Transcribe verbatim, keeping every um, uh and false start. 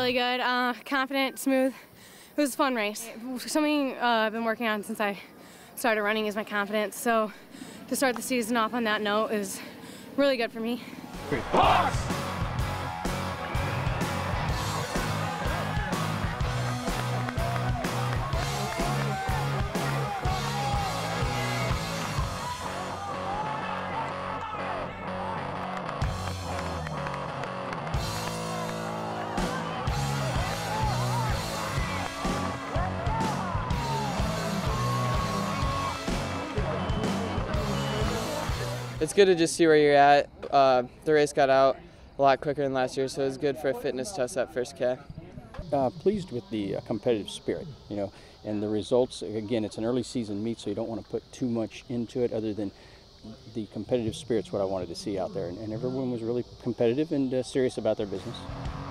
really good, uh, confident, smooth. It was a fun race. Something uh, I've been working on since I started running is my confidence, so to start the season off on that note is really good for me. Great. Box! It's good to just see where you're at. Uh, the race got out a lot quicker than last year, so it was good for a fitness test that first K. Uh, pleased with the uh, competitive spirit, you know, and the results. Again, it's an early season meet, so you don't want to put too much into it other than the competitive spirit's what I wanted to see out there, and, and everyone was really competitive and uh, serious about their business.